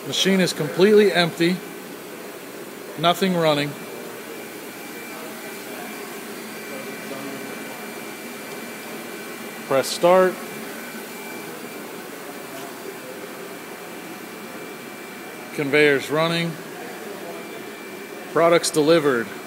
Machine is completely empty, nothing running. Press start. Conveyor's running. Products delivered.